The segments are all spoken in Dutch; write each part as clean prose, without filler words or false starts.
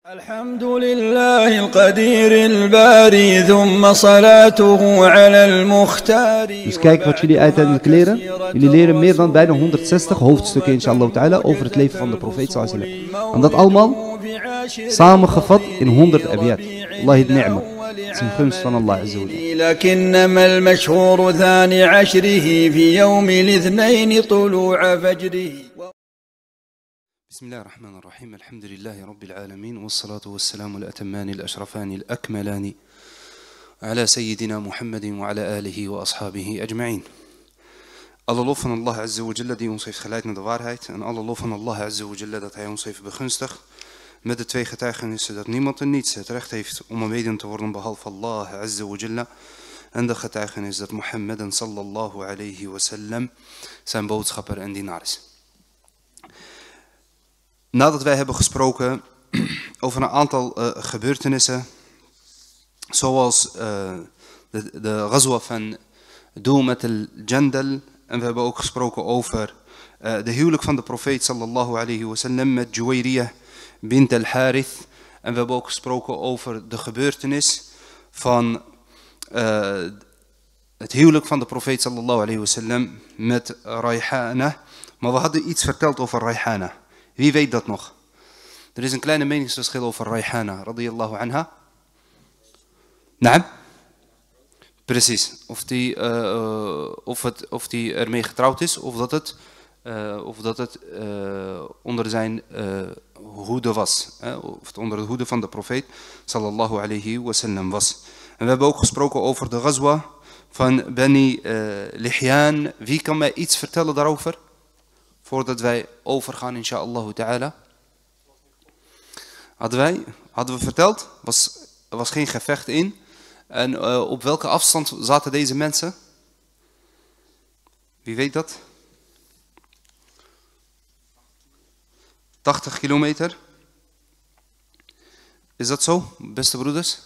الحمد لله القدير الباري ثم صلاته على المختار. Dus kijk wat jullie uiteindelijk leren. Jullie leren meer dan bijna 160 hoofdstukken inshallah ta'ala over het leven van de profeet sallallahu alaihi wasallam. En dat allemaal samengevat in 100 abiyat. Wallahi ni'ma. Het is een gunst van Allah azza wa jalla. لكنما المشهور ثاني عشره في يوم الاثنين طلوع فجره. بسم الله الرحمن الرحيم الحمد لله رب العالمين والصلاة والسلام الأتمان الأشرفان الأكملان على سيدنا محمد وعلى آله وأصحابه أجمعين. Alle lof van Allah Azza wa Jalla die ons heeft geleid naar de waarheid en alle lof van Allah Azza wa Jalla dat hij ons heeft begunstigd met de twee getuigenissen dat niemand en niets het recht heeft om aanbeden te worden behalve Allah Azza wa Jalla en de getuigenis dat Mohammed sallallahu alayhi wa sallam zijn boodschapper en dienaar is. Nadat wij hebben gesproken over een aantal gebeurtenissen, zoals de ghazwa van Dumat al-Jandal, en we hebben ook gesproken over de huwelijk van de profeet sallallahu alayhi wa sallam met Juwayriyah bint al-Harith, en we hebben ook gesproken over de gebeurtenis van het huwelijk van de profeet sallallahu alayhi wa sallam met Rayhana, maar we hadden iets verteld over Rayhana. Wie weet dat nog? Er is een kleine meningsverschil over Rayhana, radiyallahu anha. Naam? Precies. Of die ermee getrouwd is, of dat het onder zijn hoede was. Of het onder de hoede van de profeet, sallallahu alayhi wa sallam was. En we hebben ook gesproken over de ghazwa van Bani Lihyan. Wie kan mij iets vertellen daarover? Voordat wij overgaan, inshallah ta'ala. Hadden we verteld, er was geen gevecht in. En op welke afstand zaten deze mensen? Wie weet dat? 80 kilometer. Is dat zo, beste broeders?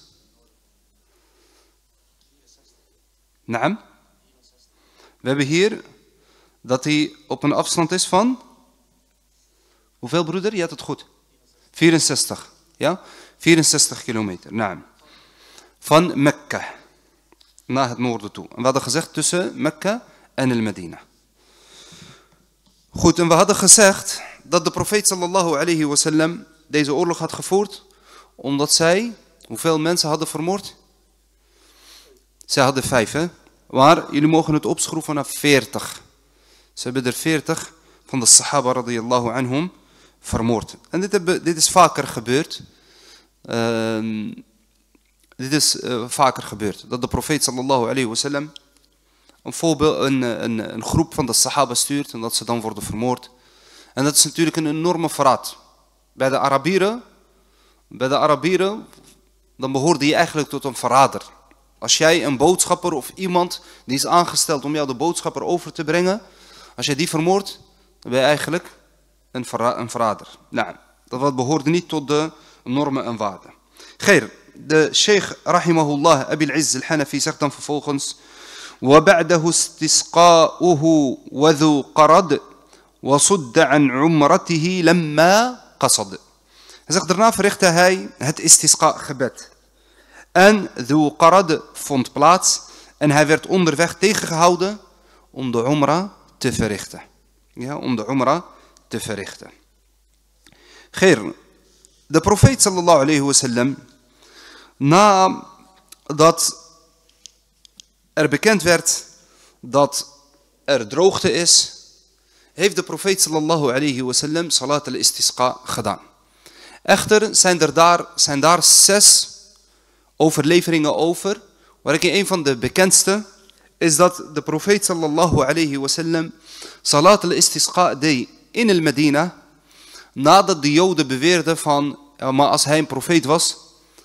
Naam? We hebben hier dat hij op een afstand is van, hoeveel broeder? Je had het goed. 64. Ja? 64 kilometer. Naam. Van Mekka. Naar het noorden toe. En we hadden gezegd tussen Mekka en el-Medina. Goed, en we hadden gezegd dat de profeet sallallahu alayhi wa sallam deze oorlog had gevoerd. Omdat zij, hoeveel mensen hadden vermoord? Zij hadden 5, hè? Maar jullie mogen het opschroeven naar 40. Ze hebben er 40 van de Sahaba radiyallahu anhum vermoord. En dit is vaker gebeurd. Vaker gebeurd. Dat de profeet sallallahu alayhi wa sallam een groep van de Sahaba stuurt en dat ze dan worden vermoord. En dat is natuurlijk een enorme verraad. Bij de Arabieren, dan behoorde je eigenlijk tot een verrader. Als jij een boodschapper of iemand die is aangesteld om jou de boodschapper over te brengen, als jij die vermoordt, dan ben je eigenlijk een verrader. Nou, dat behoorde niet tot de normen en waarden. Geer, de sheikh rahimahullah Abil Izz al-Hanafi zegt dan vervolgens: وَبَعْدَهُ اسْتِسْقَاؤُهُ وَذُو قَرَدْ وَصُدَّ عَنْ عُمْرَتِهِ لَمَّا قَصَدْ. Hij zegt, daarna verrichtte hij het istisqa gebed. En Dhu Qarad vond plaats en hij werd onderweg tegengehouden om de Umrah te verrichten. Ja, om de Umrah te verrichten. Geer, de profeet sallallahu alayhi wa sallam, nadat er bekend werd dat er droogte is, heeft de profeet sallallahu alayhi wa sallam salat al-istisqa gedaan. Echter zijn daar 6 overleveringen over, waar ik een van de bekendste is dat de profeet sallallahu alayhi wa sallam salat al-istisqa deed in al-Medina, nadat de Joden beweerden van, maar als hij een profeet was,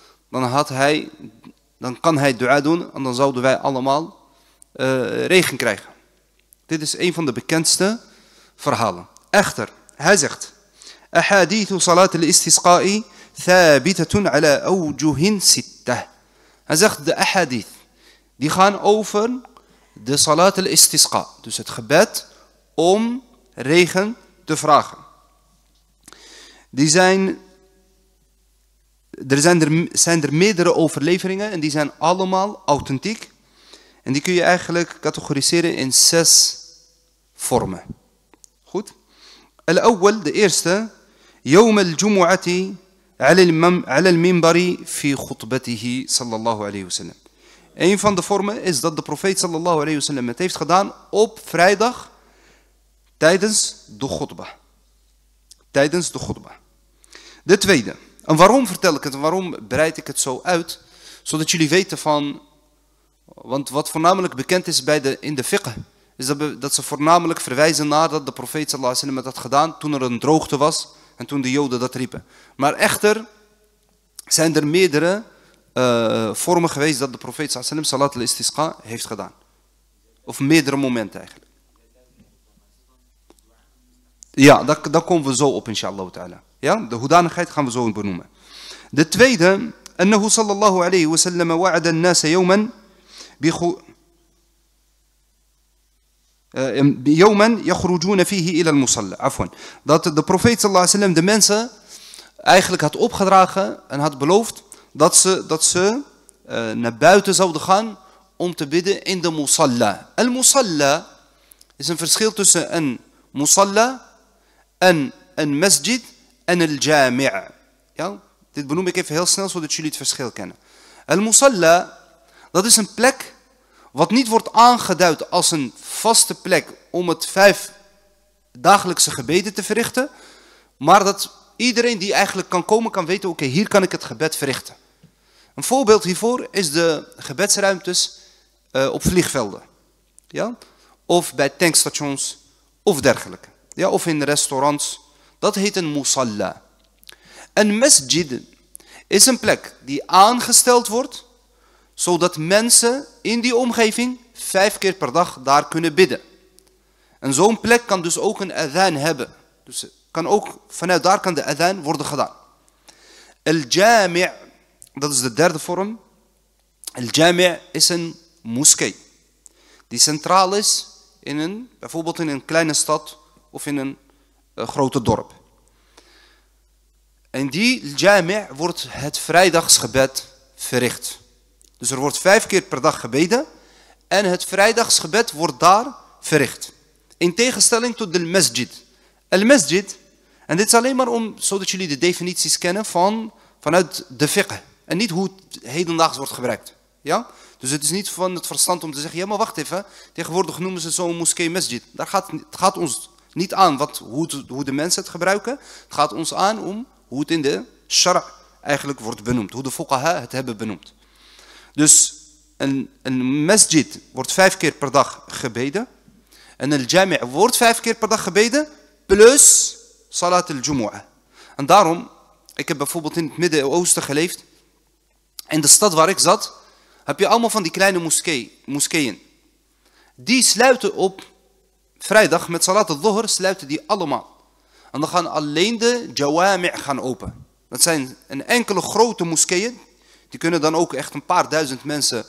dan kan hij dua doen en dan zouden wij allemaal regen krijgen. Dit is een van de bekendste verhalen. Echter, hij zegt: Ahadithu salat al-istisqa'i thabitatun ala awjuhin sittah. Hij zegt, de ahadith, die gaan over de salat al-istisqa. Dus het gebed om regen te vragen. Die zijn zijn er meerdere overleveringen en die zijn allemaal authentiek. En die kun je eigenlijk categoriseren in 6 vormen. Goed? Al-awwal, de eerste. Yawm al-jumu'ati ala al-minbari fi khutbatihi sallallahu alayhi wa sallam. Een van de vormen is dat de profeet sallallahu alayhi wa sallam het heeft gedaan op vrijdag tijdens de khutbah. Tijdens de khutbah. De tweede. En waarom vertel ik het en waarom breid ik het zo uit? Zodat jullie weten van, want wat voornamelijk bekend is in de fiqh, is dat ze voornamelijk verwijzen naar dat de profeet sallallahu alaihi wasallam het had gedaan toen er een droogte was en toen de Joden dat riepen. Maar echter zijn er meerdere vormen geweest dat de profeet sallallahu alaihi wasallam salat al-istisqa heeft gedaan. Of meerdere momenten eigenlijk. Ja, daar komen we zo op inshallah ta'ala. Ja, de hoedanigheid gaan we zo benoemen. De tweede, annahu sallallahu alayhi wa sallam wa'ada an-nas yawman yawman yakhrujuna fihi ila al-musalla. Afwan. Dat de profeet sallallahu alayhi wa sallam de mensen eigenlijk had opgedragen en had beloofd dat ze naar buiten zouden gaan om te bidden in de musalla. Al-musalla is een verschil tussen een musalla en een masjid en al-jami'. Ja, dit benoem ik even heel snel zodat jullie het verschil kennen. Al-musalla, dat is een plek wat niet wordt aangeduid als een vaste plek om het 5 dagelijkse gebeden te verrichten, maar dat iedereen die eigenlijk kan komen kan weten, oké, hier kan ik het gebed verrichten. Een voorbeeld hiervoor is de gebedsruimtes op vliegvelden. Ja? Of bij tankstations of dergelijke. Ja, of in restaurants. Dat heet een musalla. Een masjid is een plek die aangesteld wordt, zodat mensen in die omgeving 5 keer per dag daar kunnen bidden. En zo'n plek kan dus ook een adhan hebben. Dus vanuit daar kan de adhan worden gedaan. Al-jami', dat is de derde vorm. Al-jami' is een moskee. Die centraal is bijvoorbeeld in een kleine stad of in een grote dorp. En die jami' wordt het vrijdagsgebed verricht. Dus er wordt 5 keer per dag gebeden en het vrijdagsgebed wordt daar verricht. In tegenstelling tot de masjid. Al-masjid, en dit is alleen maar zodat jullie de definities kennen vanuit de fiqh. En niet hoe het hedendaags wordt gebruikt. Ja? Dus het is niet van het verstand om te zeggen, ja maar wacht even, tegenwoordig noemen ze zo'n moskee masjid. Het gaat ons niet aan hoe de mensen het gebruiken. Het gaat ons aan om hoe het in de shara' eigenlijk wordt benoemd. Hoe de fuqaha het hebben benoemd. Dus een masjid wordt 5 keer per dag gebeden. En een jami' wordt 5 keer per dag gebeden. Plus salat al-jumu'ah. En daarom, ik heb bijvoorbeeld in het Midden-Oosten geleefd. In de stad waar ik zat, heb je allemaal van die kleine moskeeën. Die sluiten op vrijdag met salat al-dhuhr, sluiten die allemaal. En dan gaan alleen de jawami' gaan open. Dat zijn een enkele grote moskeeën. Die kunnen dan ook echt een paar duizend mensen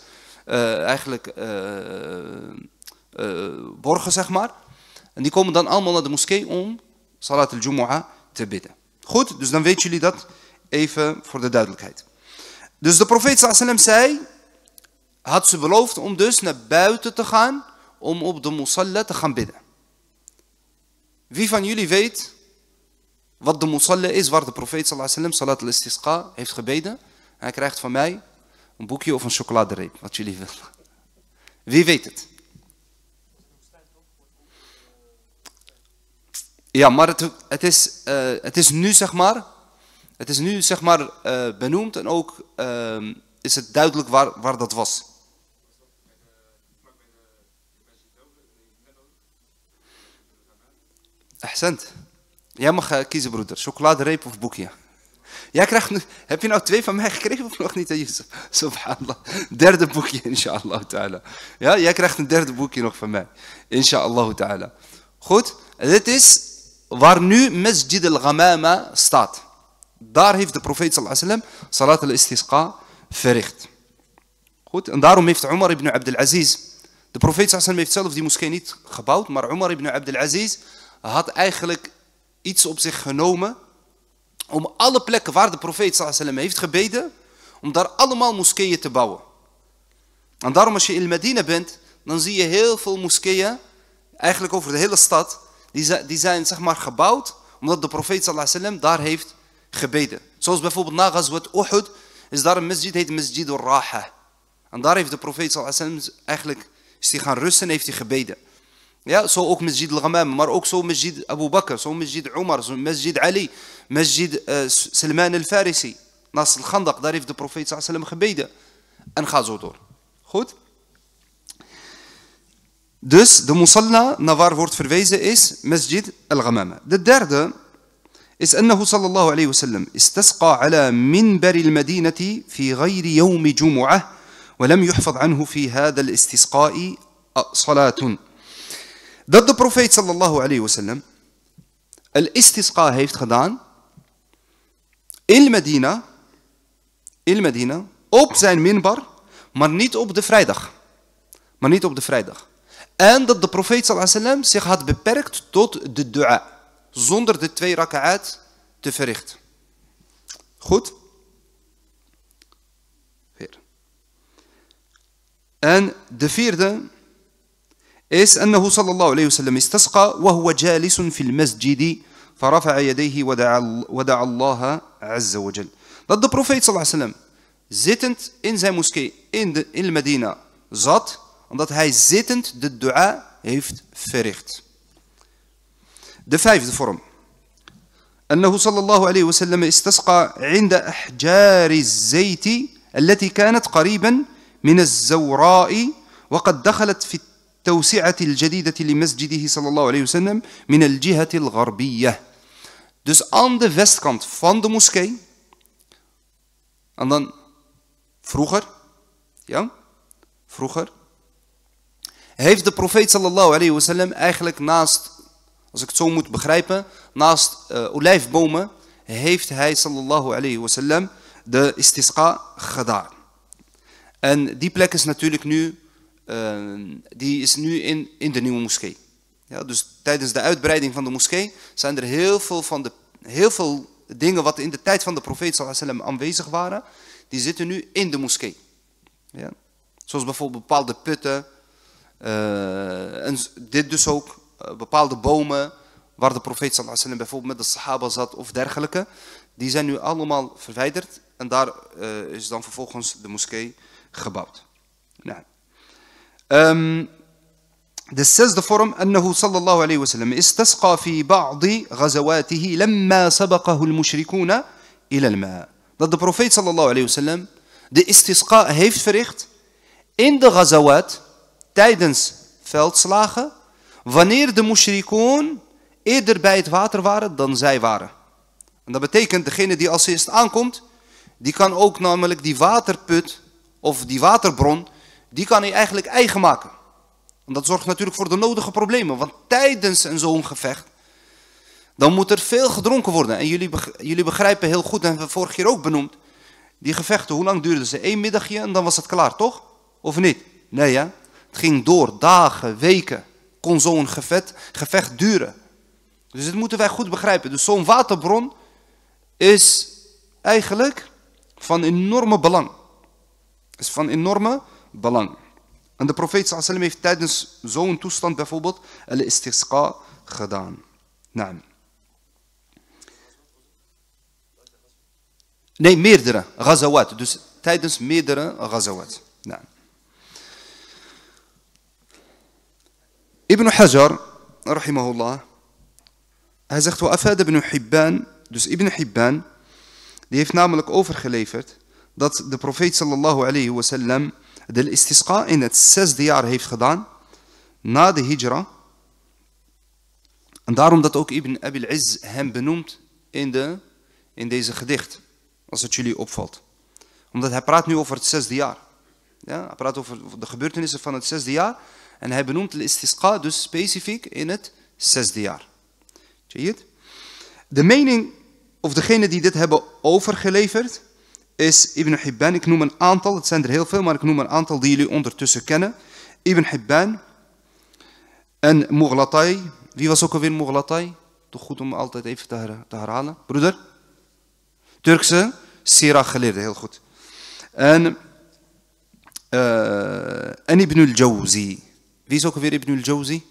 borgen, zeg maar. En die komen dan allemaal naar de moskee om salat al-jumu'ah te bidden. Goed, dus dan weten jullie dat even voor de duidelijkheid. Dus de profeet sallallahu alaihi wasallam had ze beloofd om dus naar buiten te gaan om op de musalla te gaan bidden. Wie van jullie weet wat de musalla is waar de profeet sallallahu alaihi wasallam salat al-istisqa heeft gebeden? Hij krijgt van mij een boekje of een chocoladereep, wat jullie willen. Wie weet het? Ja, maar het is nu zeg maar benoemd en ook is het duidelijk waar dat was. Ahsant. Jij mag kiezen, broeder. Chocoladereep of boekje. Jij krijgt nu, heb je nou 2 van mij gekregen of nog niet, Yusuf? Subhanallah. Derde boekje, inshallah ta'ala. Ja, jij krijgt een derde boekje nog van mij. Inshallah ta'ala. Goed, dit is waar nu Masjid al-Ghamama staat. Daar heeft de profeet sallallahu alaihi wasallam salat al-istisqa verricht. Goed, en daarom heeft Umar ibn Abdul Aziz, de profeet sallallahu alaihi wasallam heeft zelf die moskee niet gebouwd, maar Umar ibn Abdul Aziz had eigenlijk iets op zich genomen om alle plekken waar de profeet sallallahu alaihi wasallam heeft gebeden, om daar allemaal moskeeën te bouwen. En daarom als je in Medina bent, dan zie je heel veel moskeeën, eigenlijk over de hele stad, die zijn zeg maar gebouwd, omdat de profeet sallallahu alaihi wasallam daar heeft gebeden. Zoals bijvoorbeeld na Ghazwat Uhud, is daar een masjid, heet Masjid al-Raha. En daar heeft de profeet sallallahu alaihi wasallam eigenlijk, is hij gaan rusten en heeft hij gebeden. Ja, zo ook Masjid al-Ghamam, maar ook zo Masjid Abu Bakr, zo Masjid Umar, zo Masjid Ali, Masjid Salman al-Farisi, naast al-Khandaq, daar heeft de profeet sallallahu alaihi wasallam gebeden. En ga zo door. Goed? Dus de musalla naar waar wordt verwezen is Masjid al-Ghamam. De derde is أنه صلى الله عليه وسلم استسقى على منبر المدينة في غير يوم جمعة ولم يحفظ عنه في هذا الاستسقاء صلاة. Dat de profeet sallallahu alayhi wasallam al-istisqa heeft gedaan in Medina op zijn minbar, maar niet op de vrijdag. En dat de profeet sallallahu alayhi wasallam zich had beperkt tot de dua, zonder de 2 raka'at te verrichten. Goed? En de vierde is أنه صلى الله عليه وسلم استسقى وهو جالس في المسجد فرفع يديه ودعا الله عز وجل. Dat de profeet صلى الله عليه وسلم zittend in zijn moskee in Medina zat, omdat hij zittend de dua heeft verricht. De vijfde vorm. أنه صلى الله عليه وسلم استسقى عند أحجار الزيت التي كانت قريبا من الزوراء وقد دخلت في التوسعة الجديدة لمسجده صلى الله عليه وسلم من الجهة الغربية. Dus aan de westkant van de moskee. En dan vroeger heeft de profeet sallallahu alayhi wasallam eigenlijk naast, als ik het zo moet begrijpen, naast olijfbomen heeft hij sallallahu alayhi wasallam de istisqa gedaan. En die plek is natuurlijk nu, die is nu in de nieuwe moskee. Ja, dus tijdens de uitbreiding van de moskee zijn er heel veel dingen wat in de tijd van de profeet sallallahu alayhi wasallam aanwezig waren, die zitten nu in de moskee. Ja. Zoals bijvoorbeeld bepaalde putten, en dit dus ook, bepaalde bomen waar de profeet sallallahu alayhi wasallam bijvoorbeeld met de sahaba zat of dergelijke, die zijn nu allemaal verwijderd en daar is dan vervolgens de moskee gebouwd. Nou. De zesde vorm, أنه صلى الله عليه وسلم استسقى في بعض غزواته لما سبقه المشركون إلى الماء. Dat de profeet sallallahu alayhi wasallam de istisqa heeft verricht in de ghazawat tijdens veldslagen, wanneer de mushrikoon eerder bij het water waren dan zij waren. En dat betekent, degene die als eerst aankomt, die kan ook namelijk die waterput of die waterbron, die kan hij eigenlijk eigen maken. En dat zorgt natuurlijk voor de nodige problemen, want tijdens zo'n gevecht, dan moet er veel gedronken worden. En jullie begrijpen heel goed, en hebben we vorige keer ook benoemd, die gevechten, hoe lang duurden ze? 1 middagje en dan was het klaar, toch? Of niet? Nee, ja. Het ging door, dagen, weken, kon zo'n gevecht duren. Dus dit moeten wij goed begrijpen. Dus zo'n waterbron is eigenlijk van enorme belang. Is van enorme belang. En de profeet sallallahu alaihi wasallam heeft tijdens zo'n toestand bijvoorbeeld al-istisqa gedaan. Nou. Nee, meerdere ghazawat. Dus tijdens meerdere ghazawat. Nou. Ibn Hajar, rahimahullah, hij zegt, وأفاد ابن حبان, dus Ibn Hibban, die heeft namelijk overgeleverd dat de profeet sallallahu alayhi wasallam de istisqa in het 6e jaar heeft gedaan, na de hijra. En daarom dat ook Ibn Abil Izz hem benoemt in deze gedicht, als het jullie opvalt. Omdat hij praat nu over het 6e jaar. Ja, hij praat over de gebeurtenissen van het 6e jaar. En hij benoemt de istisqa dus specifiek in het 6e jaar. De mening, of degene die dit hebben overgeleverd, is Ibn Hibban. Ik noem een aantal, het zijn er heel veel, maar ik noem een aantal die jullie ondertussen kennen. Ibn Hibban en Mughlatai. Wie was ook alweer Mughlatai? Toch goed om altijd even te herhalen. Broeder? Turkse sira geleerde, heel goed. En Ibn al-Jawzi. Wie is ook alweer Ibn al-Jawzi?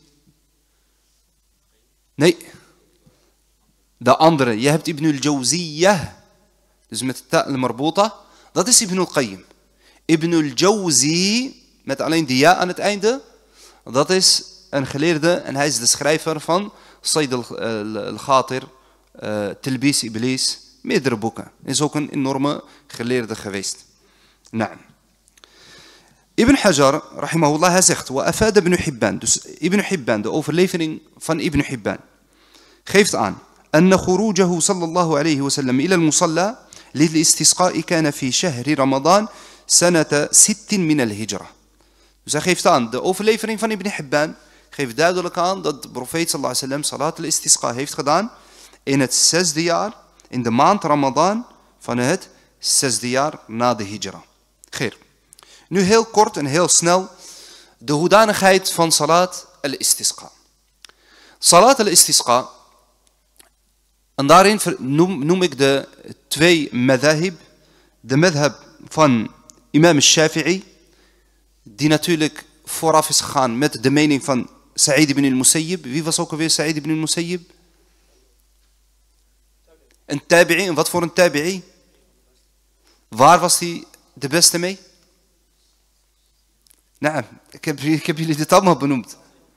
Nee. De andere. Je hebt Ibn al-Jawziyah. Dus met ta al-marbota. Dat is Ibn al-Qayyim. Ibn al-Jawzi, met alleen de ja aan het einde. Dat is een geleerde en hij is de schrijver van Sayd al-Khatir, Talbis Iblis, meerdere boeken. Is ook een enorme geleerde geweest. Naam. Ibn Hajar, rahimahullah, hij zegt, wa afad ibn Hibban, dus Ibn Hibban, de overlevering van Ibn Hibban, geeft aan, أن خروجه صلى الله عليه وسلم إلى المصلى للاستسقاء كان في شهر رمضان سنة 6 من الهجرة. Dus hij geeft aan, de overlevering van Ibn Hibban geeft duidelijk aan dat de profeet sallallahu alaihi wasallam salat al-istisqa heeft gedaan in het 6e jaar, in de maand Ramadan van het 6e jaar na de hijra. Geer. Nu heel kort en heel snel de hoedanigheid van salat al-istisqa. Salat al-istisqa, en daarin noem ik de twee madhahib. De madhab van imam al-Shafi'i, die natuurlijk vooraf is gegaan met de mening van Sa'id ibn al-Musayyib. Wie was ook alweer Sa'id ibn al-Musayyib? Een tabi'i. En wat voor een tabi'i? Waar was hij de beste mee? Nou, ik heb jullie dit allemaal benoemd.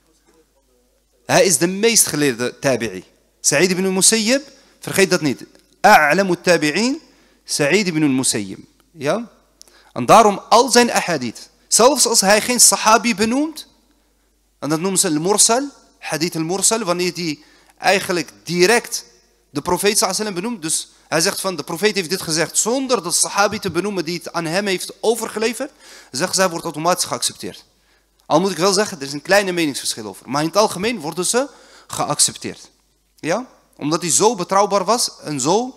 Hij is de meest geleerde tabi'i. Sa'id ibn al-Musayyib, vergeet dat niet. A'lamu tabi'in, Sa'id ibn al-Musayyib. Ja? En daarom al zijn ahadith. Zelfs als hij geen sahabi benoemt, en dat noemen ze al-mursal, hadith al-mursal, wanneer hij eigenlijk direct de profeet sallallahu alaihi wasallam benoemt. Dus hij zegt van de profeet heeft dit gezegd zonder de sahabi te benoemen die het aan hem heeft overgeleverd. Zegt zij wordt automatisch geaccepteerd. Al moet ik wel zeggen, er is een kleine meningsverschil over. Maar in het algemeen worden ze geaccepteerd. Ja? Omdat hij zo betrouwbaar was en zo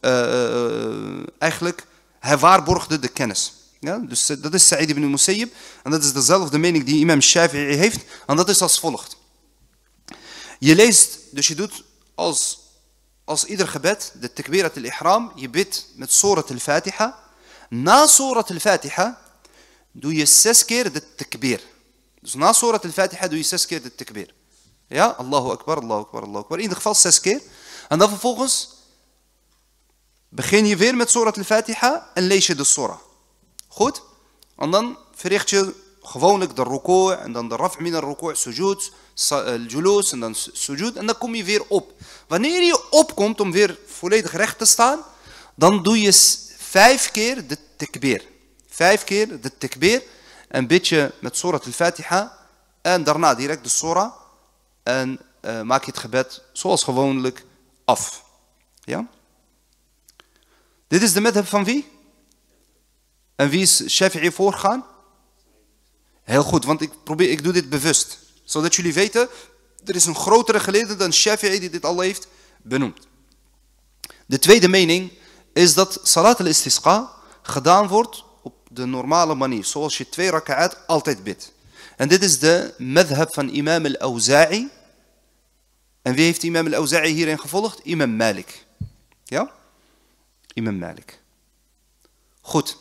eigenlijk hij waarborgde de kennis. Ja? Dus dat is Sa'id ibn Musayyib. En dat is dezelfde mening die imam Shafi'i heeft. En dat is als volgt. Je leest, dus je doet als ieder gebed de takbirat al-ihram. Je bidt met surat al-Fatiha. Na surat al-Fatiha doe je 6 keer de takbir. Dus na surat al-Fatiha doe je 6 keer de takbir. Ja, Allahu Akbar, Allahu Akbar, Allahu Akbar. In ieder geval 6 keer. En dan vervolgens begin je weer met surat al-Fatiha en lees je de surah. Goed? En dan verricht je gewoonlijk de ruku' en dan de raf' min al-ruku', sujud, al-julus en dan sujud. En dan kom je weer op. Wanneer je opkomt om weer volledig recht te staan, dan doe je 5 keer de takbir. 5 keer de takbir. En bid je met surat al-Fatiha en daarna direct de surah. En maak je het gebed zoals gewoonlijk af. Ja? Dit is de madhab van wie? En wie is Shafi'i voorgaan? Heel goed, want ik doe dit bewust. Zodat jullie weten, er is een grotere geleerde dan Shafi'i die dit al heeft benoemd. De tweede mening is dat salat al-istisqa gedaan wordt op de normale manier. Zoals je 2 raka'at altijd bidt. En dit is de madhab van imam al-Awza'i. En wie heeft imam al-Awza'i hierin gevolgd? Imam Malik. Ja? Imam Malik. Goed.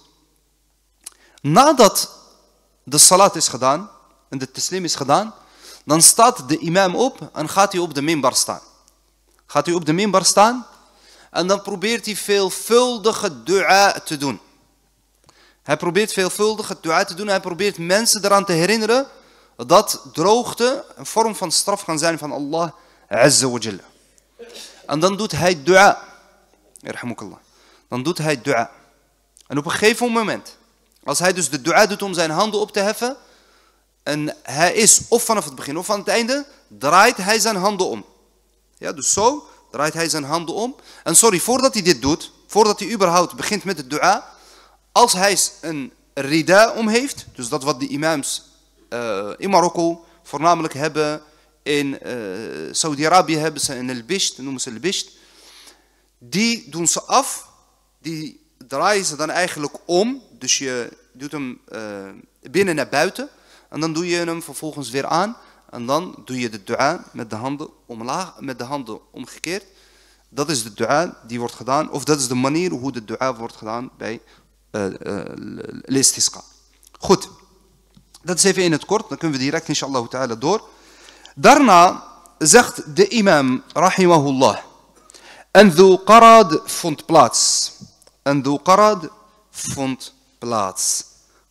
Nadat de salat is gedaan en de taslim is gedaan, dan staat de imam op en gaat hij op de minbar staan. Gaat hij op de minbar staan en dan probeert hij veelvuldige dua te doen. Hij probeert veelvuldige dua te doen. Hij probeert mensen eraan te herinneren dat droogte een vorm van straf kan zijn van Allah Azza wa Jalla. En dan doet hij dua. Yarhamukallah. Dan doet hij dua. En op een gegeven moment, als hij dus de dua doet om zijn handen op te heffen, en hij is of vanaf het begin of van het einde, draait hij zijn handen om. Ja, dus zo draait hij zijn handen om. En voordat hij dit doet, voordat hij überhaupt begint met de dua, als hij een rida om heeft, dus dat wat de imams in Marokko voornamelijk hebben, in Saudi-Arabië hebben ze een al-bisht, noemen ze al-bisht, die doen ze af, die draaien ze dan eigenlijk om, dus je doet hem binnen naar buiten, en dan doe je hem vervolgens weer aan, en dan doe je de dua met de handen omlaag, met de handen omgekeerd, Dat is de dua die wordt gedaan, of dat is de manier hoe de dua wordt gedaan bij al-istisqa. Goed, dat is even in het kort, dan kunnen we direct inshallah ta'ala door. Daarna zegt de imam, rahimahullah, en Dhu Qarad vond plaats. En Dhu Qarad vond plaats.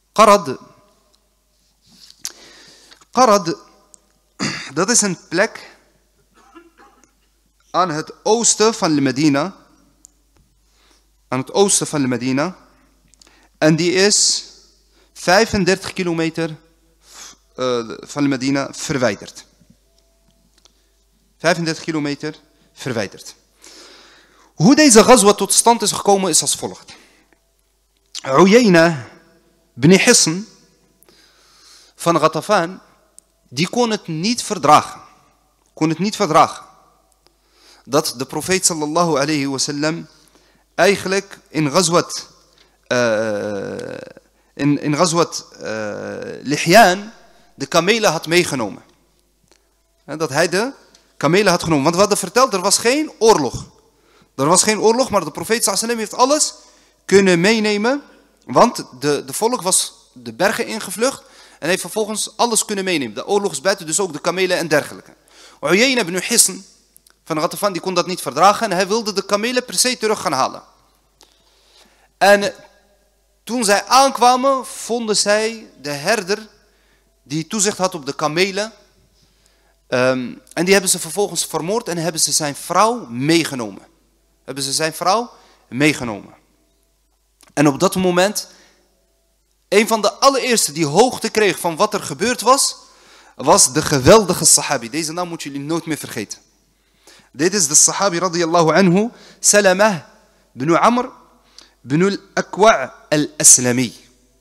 Qarad, dat is een plek aan het oosten van de Medina. Aan het oosten van de Medina. En die is 35 kilometer van de Medina verwijderd. 35 kilometer verwijderd. Hoe deze ghazwa tot stand is gekomen is als volgt. Uyayna ibn Hisn van Ghatafan, die kon het niet verdragen. Dat de profeet sallallahu alayhi wasallam eigenlijk in ghazwat Lihyan de kamelen had meegenomen. Dat hij de kamelen had genomen. Want we hadden verteld, er was geen oorlog. Maar de profeet sallallahu alayhi wasallam heeft alles kunnen meenemen. Want de volk was de bergen ingevlucht en heeft vervolgens alles kunnen meenemen. De oorlogsbuiten, dus ook de kamelen en dergelijke. Uyayna ibn Hisn van Ghatafan, die kon dat niet verdragen en hij wilde de kamelen per se terug gaan halen. En toen zij aankwamen, vonden zij de herder die toezicht had op de kamelen. En die hebben ze vervolgens vermoord en hebben ze zijn vrouw meegenomen. En op dat moment, een van de allereerste die hoogte kreeg van wat er gebeurd was, was de geweldige sahabi. Deze naam moeten jullie nooit meer vergeten. Dit is de sahabi radiyallahu anhu, Salamah ibn Amr ibn al-Akwa' al-Aslami.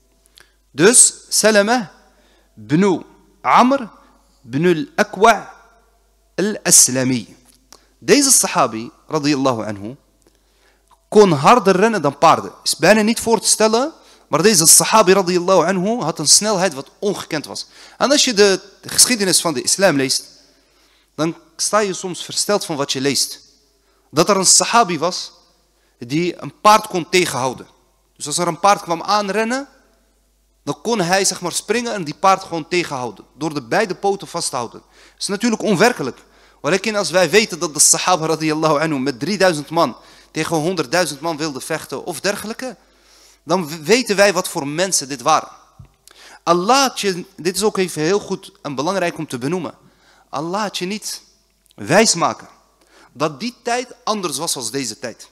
Dus Salamah ibn Amr ibn al-Akwa' al-Aslami. Deze sahabi radiyallahu anhu kon harder rennen dan paarden. Is bijna niet voor te stellen, maar deze sahabi radiyallahu anhu had een snelheid wat ongekend was. En als je de geschiedenis van de islam leest, dan sta je soms versteld van wat je leest. Dat er een sahabi was die een paard kon tegenhouden. Dus als er een paard kwam aanrennen, dan kon hij zeg maar springen en die paard gewoon tegenhouden. Door de beide poten vast te houden. Dat is natuurlijk onwerkelijk. Maar als wij weten dat de sahaba radiyallahu anhu met 3000 man tegen 100.000 man wilde vechten of dergelijke, dan weten wij wat voor mensen dit waren. Allah had je, dit is ook even heel goed en belangrijk om te benoemen. Allah had je niet wijsmaken dat die tijd anders was als deze tijd.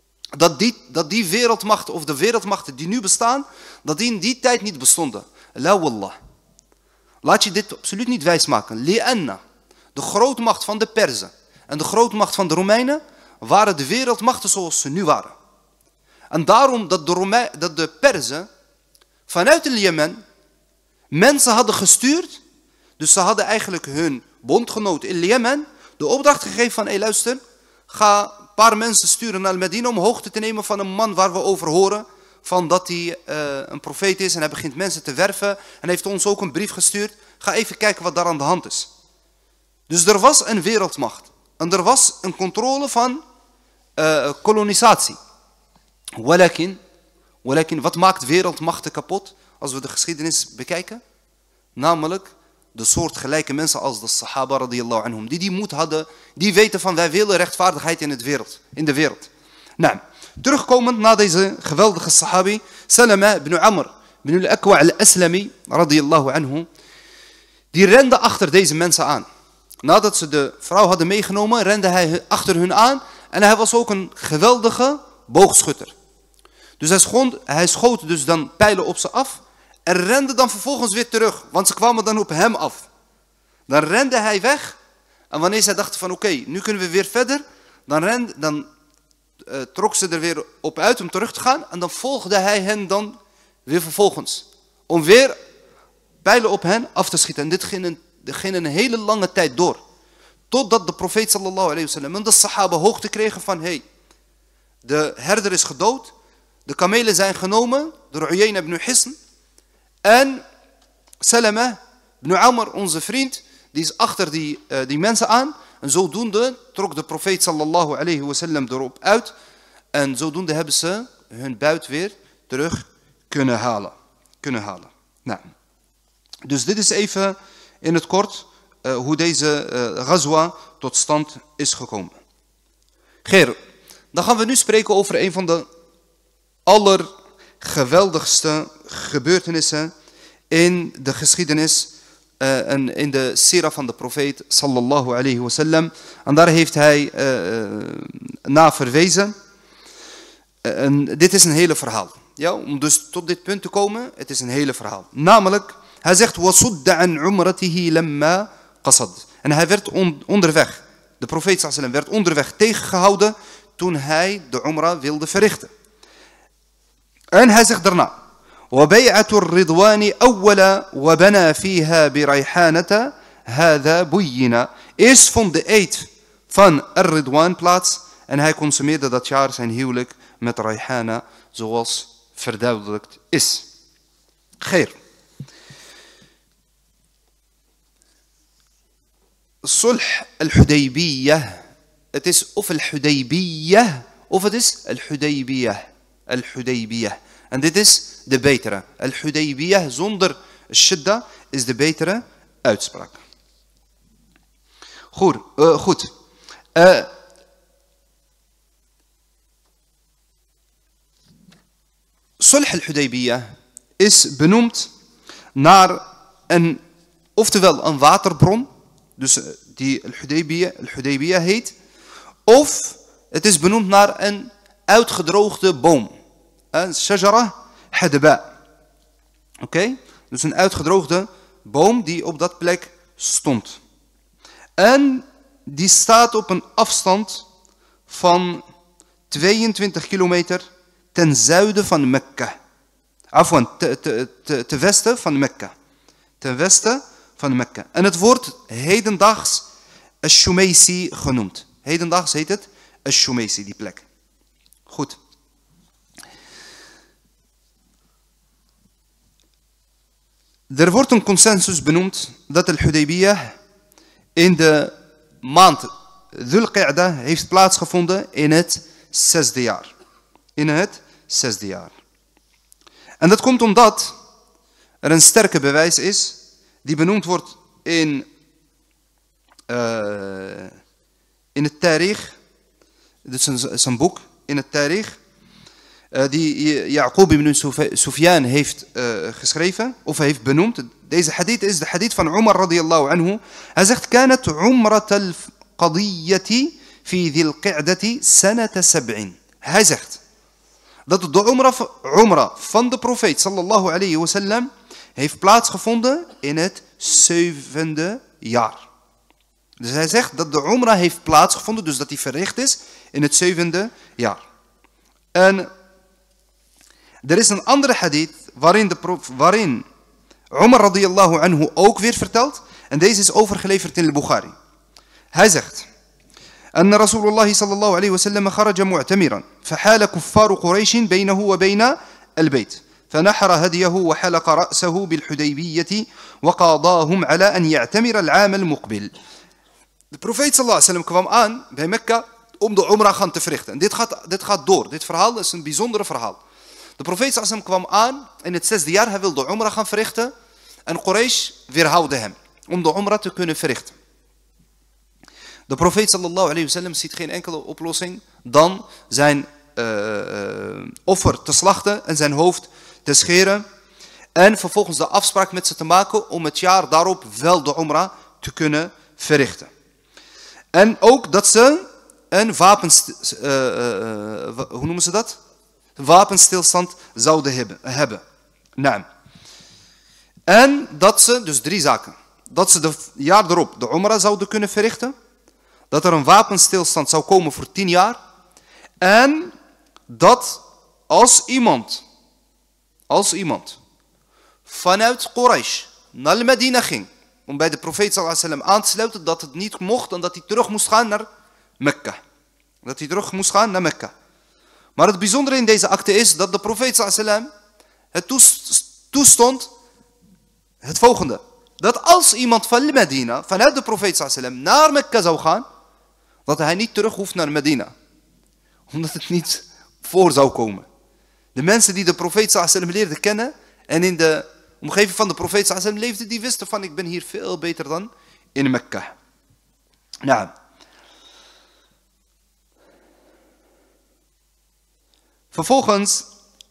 Dat die wereldmachten of de wereldmachten die nu bestaan, dat die in die tijd niet bestonden. La wallah. Laat je dit absoluut niet wijsmaken. Li'anna, de grootmacht van de Perzen en de grootmacht van de Romeinen waren de wereldmachten zoals ze nu waren. En daarom dat de Perzen vanuit het Jemen mensen hadden gestuurd. Dus ze hadden eigenlijk hun bondgenoot in Jemen de opdracht gegeven van, hé luister, ga een paar mensen sturen naar Medina om hoogte te nemen van een man waar we over horen. Van dat hij een profeet is en hij begint mensen te werven. En heeft ons ook een brief gestuurd. Ga even kijken wat daar aan de hand is. Dus er was een wereldmacht. En er was een controle van kolonisatie. Walakin, wat maakt wereldmachten kapot als we de geschiedenis bekijken? Namelijk de soortgelijke mensen als de sahaba radiyallahu anhum. Die moed hadden, die weten van wij willen rechtvaardigheid in de wereld. Nou, terugkomend naar deze geweldige sahabi, Salamah ibn Amr ibn al-Akwa' al-Aslami radiyallahu anhu. Die rende achter deze mensen aan. Nadat ze de vrouw hadden meegenomen, rende hij achter hun aan. En hij was ook een geweldige boogschutter. Dus hij schoot dus dan pijlen op ze af. En rende dan vervolgens weer terug. Want ze kwamen dan op hem af. Dan rende hij weg. En wanneer zij dachten van oké, nu kunnen we weer verder. Dan trok ze er weer op uit om terug te gaan. En dan volgde hij hen dan weer vervolgens. Om weer pijlen op hen af te schieten. En dit ging een hele lange tijd door. Totdat de profeet sallallahu alayhi wasallam en de sahaba hoogte kregen van de herder is gedood. De kamelen zijn genomen door Uyayna ibn Hisn. En Salamah ibn Amr, onze vriend, die is achter die mensen aan. En zodoende trok de profeet sallallahu alayhi wa sallam erop uit. En zodoende hebben ze hun buit weer terug kunnen halen. Nou. Dus dit is even in het kort hoe deze ghazwa tot stand is gekomen. Geer, dan gaan we nu spreken over een van de allergeweldigste gebeurtenissen in de geschiedenis en in de sira van de profeet sallallahu alayhi wa sallam. En daar heeft hij naar verwezen. En dit is een hele verhaal. Ja, om dus tot dit punt te komen, het is een hele verhaal. Namelijk, hij zegt, وَصُدَّ عَنْ عُمْرَتِهِ لَمَّا قَصَدْ. En hij werd onderweg, de profeet sallallahu alayhi wa sallam werd onderweg tegengehouden toen hij de umrah wilde verrichten. En hij zegt daarna, وَبَيْعَةُ الرِّضْوَانِ أَوَّلَ وَبَنَى فِيهَا بِرَيْحَانَةَ هَذَا بُيِّنَ. Eerst vond de eed van Ar-Ridwan plaats en hij consumeerde dat jaar zijn huwelijk met Rayhana, zoals verduidelijkt is. Geer. Sulh al-Hudaybiyah. Het is of al-Hudaybiyah of het is al-Hudaybiyah. Al-Hudaybiyah. En dit is de betere. Al-Hudaybiyah zonder shidda is de betere uitspraak. Goed. Sulh al-Hudaybiyah is benoemd naar oftewel een waterbron, dus die al-Hudaybiyah heet, of het is benoemd naar een uitgedroogde boom. Shajara hadba. Oké? Dus een uitgedroogde boom die op dat plek stond. En die staat op een afstand van 22 kilometer ten zuiden van Mekka. Afwan, ten westen van Mekka. Ten westen van Mekka. En het wordt hedendaags Ash-Shumaisi genoemd. Hedendaags heet het Ash-Shumaisi, die plek. Goed. Er wordt een consensus benoemd dat al-Hudaybiyah in de maand Dhul Qa'da heeft plaatsgevonden in het 6e jaar. In het 6e jaar. En dat komt omdat er een sterke bewijs is die benoemd wordt in het Tarikh. Dit is een boek in het Tarikh die Ya'qub ibn Sufyan heeft geschreven of heeft benoemd. Deze hadith is de hadith van Umar radiyallahu anhu. Hij zegt: "Kanat umrat al-qadiyyati fi dhil qa'dati sanata 7." Hij zegt dat de umrah van de profeet sallallahu alayhi wa sallam heeft plaatsgevonden in het 7e jaar. Dus hij zegt dat de umrah heeft plaatsgevonden, dus dat die verricht is in het 7e jaar. En er is een andere hadith waarin Umar radiyallahu anhu ook weer vertelt. En deze is overgeleverd in al-Bukhari. Hij zegt: أن رسول الله صلى الله عليه وسلم خرج معتمرا فحال كفار قريش بينه وبين البيت فنحر هديه وحلق رأسه بالحديبية وقاضاهم على أن يعتمر العام المقبل. De profeet sallallahu alaihi wasallam kwam aan bij Mekka om de umrah gaan te verrichten. En dit gaat door. Dit verhaal is een bijzondere verhaal. De profeet sallallahu alaihi wasallam kwam aan in het 6e jaar. Hij wilde de umrah gaan verrichten. En Quraysh weerhouden hem om de umrah te kunnen verrichten. De profeet sallallahu alayhi wa sallam ziet geen enkele oplossing dan zijn offer te slachten en zijn hoofd te scheren. En vervolgens de afspraak met ze te maken om het jaar daarop wel de umrah te kunnen verrichten. En ook dat ze een wapenstilstand zouden hebben. Nou. En dat ze, dus 3 zaken. Dat ze het jaar erop de umrah zouden kunnen verrichten. Dat er een wapenstilstand zou komen voor 10 jaar. En dat als iemand vanuit Quraysh naar Medina ging om bij de profeet sallallahu alaihi wasallam aan te sluiten, dat het niet mocht en dat hij terug moest gaan naar Mekka. Maar het bijzondere in deze akte is dat de profeet sallallahu alaihi wasallam het toestond het volgende. dat als iemand van Medina, vanuit de profeet sallam, naar Mekka zou gaan, dat hij niet terug hoeft naar Medina. Omdat het niet voor zou komen. De mensen die de profeet sallam leerden kennen en in de omgeving van de profeet sallam leefden, die wisten van ik ben hier veel beter dan in Mekka. Nou. Vervolgens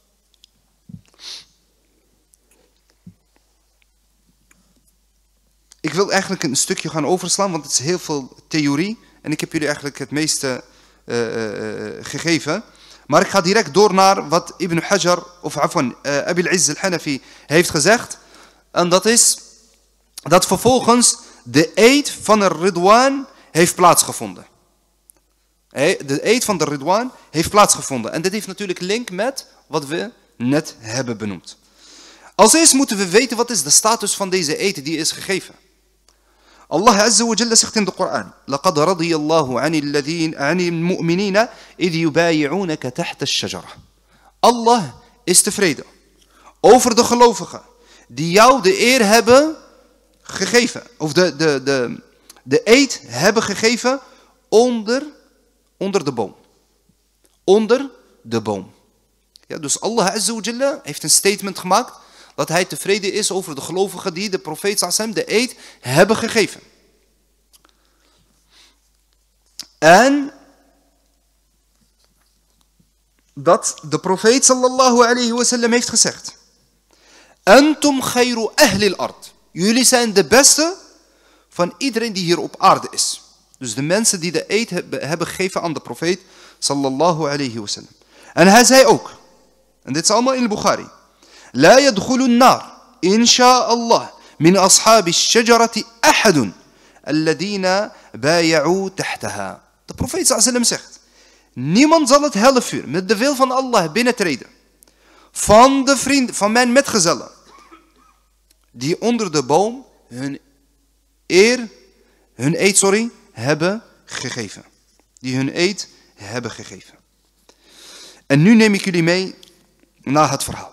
ik wil eigenlijk een stukje gaan overslaan, want het is heel veel theorie. En ik heb jullie eigenlijk het meeste gegeven. Maar ik ga direct door naar wat Ibn Hajar, of Afwan, Abil Izz al-Hanafi heeft gezegd. En dat is dat vervolgens de eed van de Ridwan heeft plaatsgevonden. De eed van de Ridwan heeft plaatsgevonden. En dit heeft natuurlijk link met wat we net hebben benoemd. Als eerst moeten we weten wat is de status van deze eed die is gegeven. Allah Azza wa Jalla zegt in de Koran: لَقَدْ رَضِيَ اللَّهُ عَنِ الْمُؤْمِنِينَ إِذْ يُبَايِعُونَكَ تَحْتَ الشَّجَرَةِ. Allah is tevreden over de gelovigen die jou de eer hebben gegeven. Of de eed hebben gegeven onder de boom. Onder de boom. Ja, dus Allah Azza wa Jalla heeft een statement gemaakt dat hij tevreden is over de gelovigen die de profeet sallam de eed hebben gegeven. En dat de profeet sallallahu alayhi wa sallam heeft gezegd: Antum khayru ahli al-ard. Jullie zijn de beste van iedereen die hier op aarde is. Dus de mensen die de eed hebben gegeven aan de profeet sallallahu alayhi wa sallam. En hij zei ook, en dit is allemaal in al-Bukhari: لا يدخل النار إن شاء الله من أصحاب الشجرة أحد الذين بايعوا تحتها. De profeet sallam zegt: niemand zal het hellevuur met de wil van Allah binnentreden van de vrienden, van mijn metgezellen, die onder de boom hun eed hebben gegeven. Die hun eed hebben gegeven. En nu neem ik jullie mee naar het verhaal.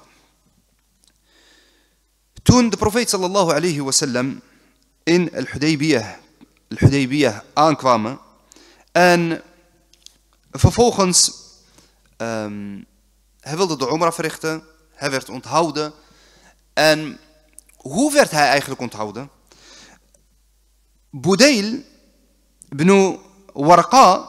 Toen de profeet sallallahu alayhi wa sallam in al-Hudaybiyah aankwamen en vervolgens hij wilde de Umrah verrichten, hij werd onthouden. En hoe werd hij eigenlijk onthouden? Budayl ibn Warqa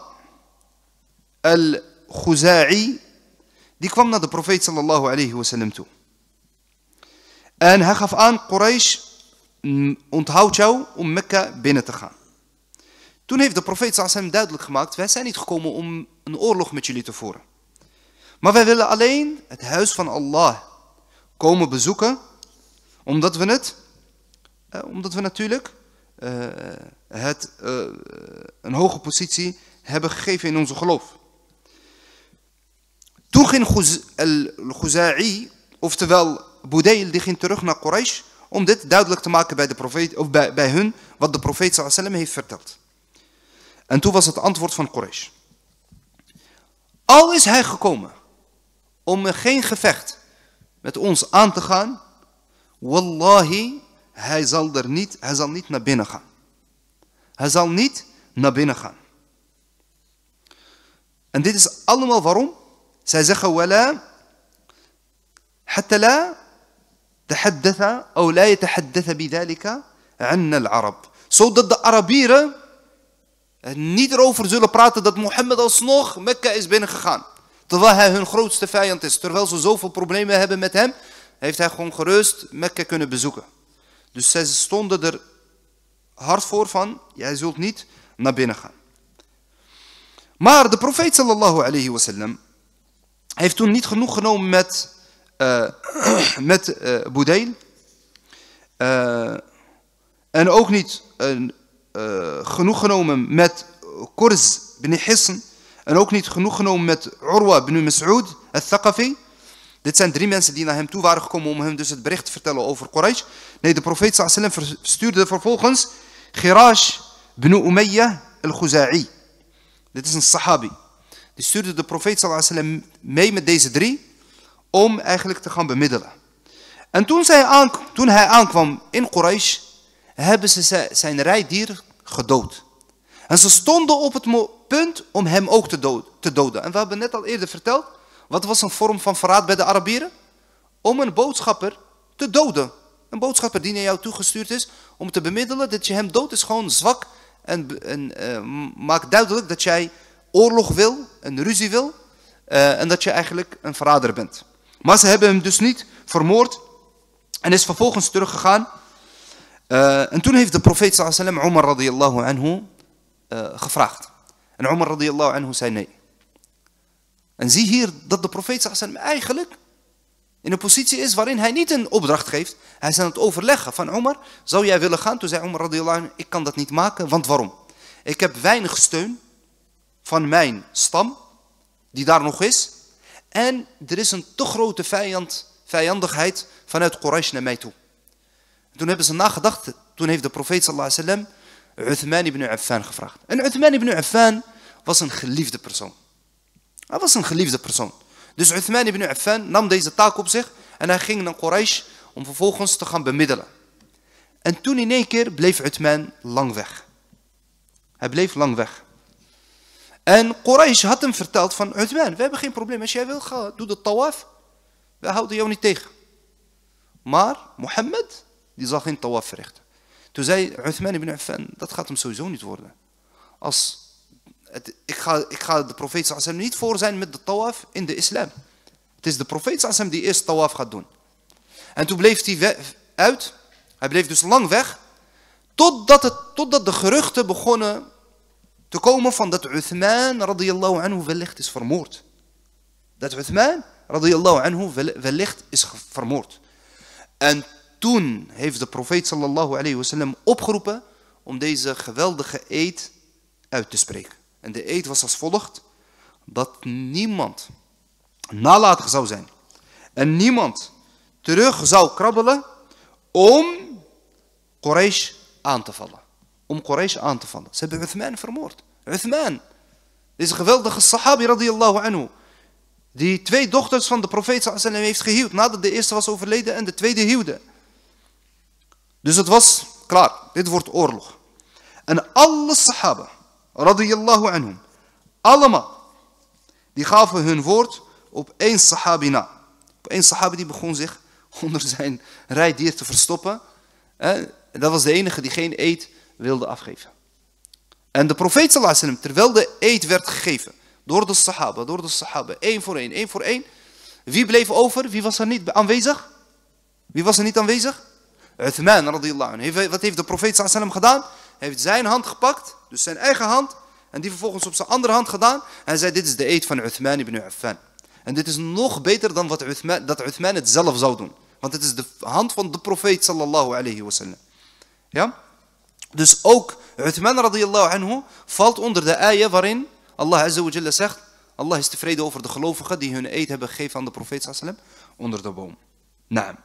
al-Khuza'i, die kwam naar de profeet sallallahu alayhi wa sallam toe. En hij gaf aan: Quraysh onthoudt jou om Mekka binnen te gaan. Toen heeft de profeet sallallahu alayhi wa sallam duidelijk gemaakt: wij zijn niet gekomen om een oorlog met jullie te voeren. Maar wij willen alleen het huis van Allah komen bezoeken, omdat we natuurlijk een hoge positie hebben gegeven in onze geloof. Toen ging al-Khuza'i, oftewel Budayl, die ging terug naar Quraysh om dit duidelijk te maken bij de profeet, of bij hun, wat de profeet sallallahu alayhi wa sallam heeft verteld. En toen was het antwoord van Quraysh: al is hij gekomen om geen gevecht met ons aan te gaan, wallahi, hij zal niet naar binnen gaan. Hij zal niet naar binnen gaan. En dit is allemaal waarom? Zij zeggen: wala hatta la tahaddatha of la yatahaddatha bidhalika anna al-Arab. Zodat de Arabieren niet erover zullen praten dat Mohammed alsnog Mekka is binnengegaan. Terwijl hij hun grootste vijand is. Terwijl ze zoveel problemen hebben met hem, heeft hij gewoon gerust Mekka kunnen bezoeken. Dus zij stonden er hard voor van: jij zult niet naar binnen gaan. Maar de profeet sallallahu alayhi wa sallam heeft toen niet genoeg genomen met Budayl. En ook niet genoeg genomen met Kurz bin Hisn. En ook niet genoeg genomen met Urwa bin Mas'ud al-Thaqafi. Dit zijn 3 mensen die naar hem toe waren gekomen om hem dus het bericht te vertellen over Quraysh. Nee, de profeet sallallahu alayhi wa sallam stuurde vervolgens Khirash bin Umayyah al-Khuza'i. Dit is een sahabi. Die stuurde de profeet sallallahu alayhi wa sallam mee met deze 3 om eigenlijk te gaan bemiddelen. En toen hij aankwam in Quraysh, hebben ze zijn rijdier gedood. En ze stonden op het punt om hem ook te doden. En we hebben net al eerder verteld, wat was een vorm van verraad bij de Arabieren? Om een boodschapper te doden. Een boodschapper die naar jou toegestuurd is om te bemiddelen dat je hem doodt is gewoon zwak. En maakt duidelijk dat jij oorlog wil, een ruzie wil. En dat je eigenlijk een verrader bent. Maar ze hebben hem dus niet vermoord. En is vervolgens teruggegaan. En toen heeft de profeet sallallahu alaihi wasallam Umar radiyallahu anhu gevraagd. En Umar radiyallahu anhu zei nee. En zie hier dat de profeet sallallahu alaihi wasallam eigenlijk in een positie is waarin hij niet een opdracht geeft. Hij is aan het overleggen van Umar, zou jij willen gaan? Toen zei Umar radiyallahu anhu, ik kan dat niet maken, want waarom? Ik heb weinig steun van mijn stam, die daar nog is. En er is een te grote vijandigheid vanuit Quraysh naar mij toe. Toen hebben ze nagedacht, toen heeft de profeet sallallahu alaihi wasallam Uthman ibn Affan gevraagd. En Uthman ibn Affan was een geliefde persoon. Hij was een geliefde persoon. Dus Uthman ibn Affan nam deze taak op zich en hij ging naar Quraysh om vervolgens te gaan bemiddelen. En toen in één keer bleef Uthman lang weg. Hij bleef lang weg. En Quraysh had hem verteld van Uthman, we hebben geen probleem. Als jij wil, ga, doe de tawaf. Wij houden jou niet tegen. Maar Mohammed, die zal geen tawaf verrichten. Toen zei Uthman ibn Affan, dat gaat hem sowieso niet worden. Ik ga de profeet sallam niet voor zijn met de tawaf in de islam. Het is de profeet sallam die eerst tawaf gaat doen. En toen bleef hij uit. Hij bleef dus lang weg. Totdat de geruchten begonnen te komen van dat Uthman radiyallahu anhu wellicht is vermoord. Dat Uthman radiyallahu anhu wellicht is vermoord. En toen heeft de profeet sallallahu alayhi wasallam opgeroepen om deze geweldige eed uit te spreken. En de eed was als volgt, dat niemand nalatig zou zijn. En niemand terug zou krabbelen om Quraysh aan te vallen. Om Quraysh aan te vallen. Ze hebben Uthman vermoord. Uthman, deze geweldige sahabi radiyallahu anhu, die 2 dochters van de profeet sallallahu alaihi wasallam heeft gehuwd, nadat de eerste was overleden en de tweede huwde. Dus het was klaar, dit wordt oorlog. En alle sahaba radiyallahu anhum, allemaal, die gaven hun woord op 1 sahabi na. Op 1 sahabi die begon zich onder zijn rijdier te verstoppen. Dat was de enige die geen eed wilde afgeven. En de profeet sallallahu alaihi wasallam, terwijl de eed werd gegeven, door de sahaba, 1 voor 1. Wie bleef over? Wie was er niet aanwezig? Wie was er niet aanwezig? Uthman radiyallahu anhu. Wat heeft de profeet sallallahu alaihi wasallam gedaan? Hij heeft zijn hand gepakt, dus zijn eigen hand, en die vervolgens op zijn andere hand gedaan. En hij zei, dit is de eed van Uthman ibn Affan. En dit is nog beter dan dat Uthman het zelf zou doen. Want het is de hand van de profeet sallallahu alayhi wasallam. Ja? Dus ook Uthman radiyallahu anhu valt onder de ayah waarin Allah azza wa jalla zegt, Allah is tevreden over de gelovigen die hun eed hebben gegeven aan de profeet sallallahu alayhi wasallam onder de boom. Naam.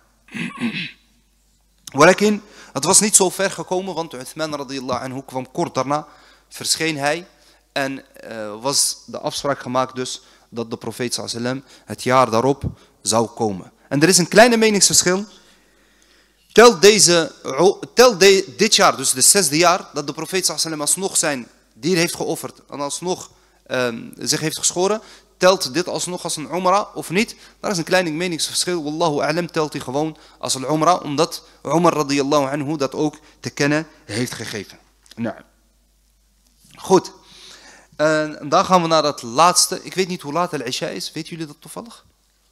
Walakin, het was niet zo ver gekomen, want Uthman radiyallahu anhu kwam kort daarna, verscheen hij en was de afspraak gemaakt dus dat de profeet sallallahu alayhi wasallam het jaar daarop zou komen. En er is een kleine meningsverschil. Tel dit jaar, dus de 6e jaar, dat de profeet sallallahu alayhi wasallam alsnog zijn dier heeft geofferd en alsnog zich heeft geschoren, telt dit alsnog als een umrah of niet? Daar is een klein meningsverschil. Wallahu a'lam, telt hij gewoon als een umrah, omdat Umar radiyallahu anhu dat ook te kennen heeft gegeven. Nou. Goed. En dan gaan we naar het laatste. Ik weet niet hoe laat al-Isha is. Weten jullie dat toevallig?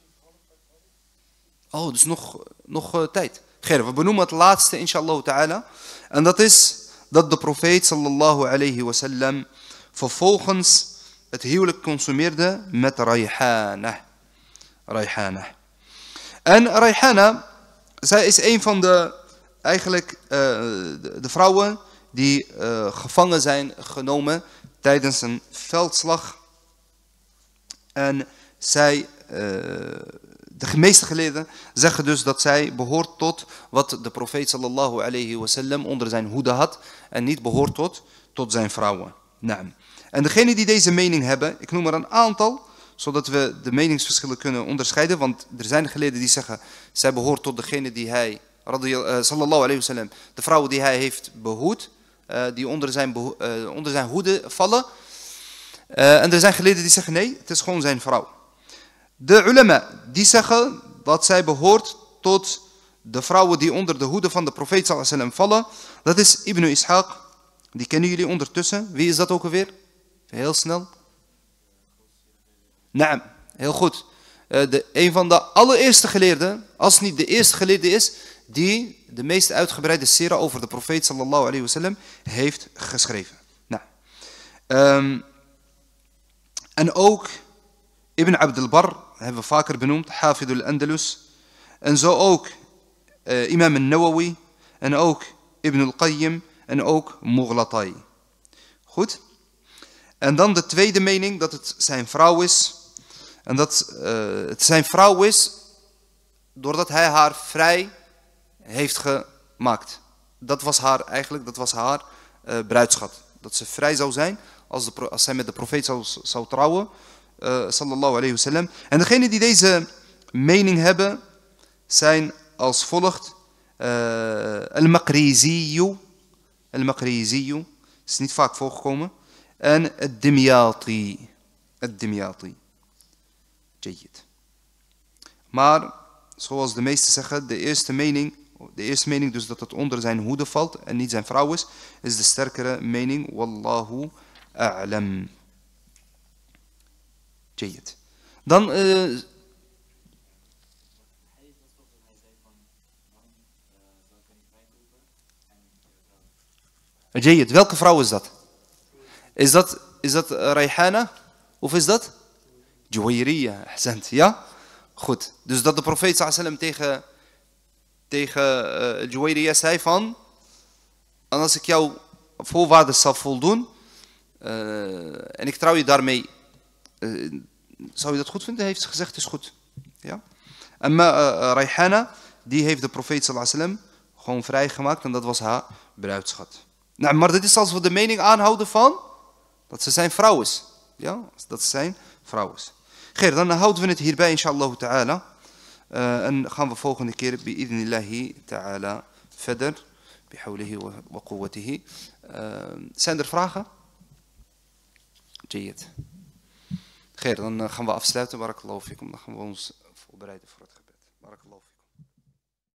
Oh, dus nog tijd. Geer, we benoemen het laatste, inshallah ta'ala. En dat is dat de profeet sallallahu alayhi wasallam vervolgens het huwelijk consumeerde met Rayhana. En Rayhana, zij is een van de vrouwen die gevangen zijn genomen tijdens een veldslag. En zij, de meeste geleerden zeggen dus dat zij behoort tot wat de profeet sallallahu alayhi wasallam onder zijn hoede had en niet behoort tot zijn vrouwen. Naam. En degenen die deze mening hebben, ik noem er een aantal, zodat we de meningsverschillen kunnen onderscheiden, want er zijn geleerden die zeggen, zij behoort tot degene die hij sallallahu alayhi wasallam, de vrouwen die hij heeft behoed, die onder zijn hoede vallen. En er zijn geleerden die zeggen nee, het is gewoon zijn vrouw. De ulama die zeggen dat zij behoort tot de vrouwen die onder de hoede van de profeet sallallahu alayhi wasallam vallen. Dat is Ibn Ishaq. Die kennen jullie ondertussen. Wie is dat ook alweer? Heel snel. Naam, heel goed. Een van de allereerste geleerden, als het niet de eerste geleerde is, die de meest uitgebreide sira over de profeet sallallahu alayhi wasallam heeft geschreven. Nou, en ook Ibn Abd al-Barr hebben we vaker benoemd, Hafid al-Andalus. En zo ook Imam al-Nawawi en ook Ibn al-Qayyim en ook Mughlatai. Goed? En dan de tweede mening dat het zijn vrouw is. En dat het zijn vrouw is doordat hij haar vrij heeft gemaakt. Dat was haar bruidschat. Dat ze vrij zou zijn als zij met de profeet zou trouwen. Sallallahu alayhi wasallam. En degenen die deze mening hebben zijn als volgt. Al-Maqriziyu. Al-Maqriziyu. Is niet vaak voorgekomen. En Ad-Dimyati. Ad-Dimyati. Jayid. Maar, zoals de meesten zeggen, de eerste mening dus dat het onder zijn hoede valt en niet zijn vrouw is de sterkere mening. Wallahu a'lam. Jayid. Dan... Jayid, welke vrouw is dat? Is dat Rayhana? Of is dat? Juwayriya, ahsant, ja? Goed, dus dat de profeet sallallahu alayhi wasallam tegen Juwayriya zei van, en als ik jouw voorwaarden zal voldoen, en ik trouw je daarmee, zou je dat goed vinden? Heeft ze gezegd, is goed. Ja? En Rayhana, die heeft de profeet sallallahu alayhi wasallam gewoon vrijgemaakt en dat was haar bruidschat. Nou, maar dit is als we de mening aanhouden van dat ze zijn vrouw is. Ja, dat ze zijn vrouw is. Geer, dan houden we het hierbij, inshallah ta'ala. En gaan we volgende keer, bi'idnillahi ta'ala, verder. Bihawlihi wa quwwatihi. Zijn er vragen? Jayid. Geer, dan gaan we afsluiten. Barakallahu fikum. Dan gaan we ons voorbereiden voor het gebed. Barakallahu fikum.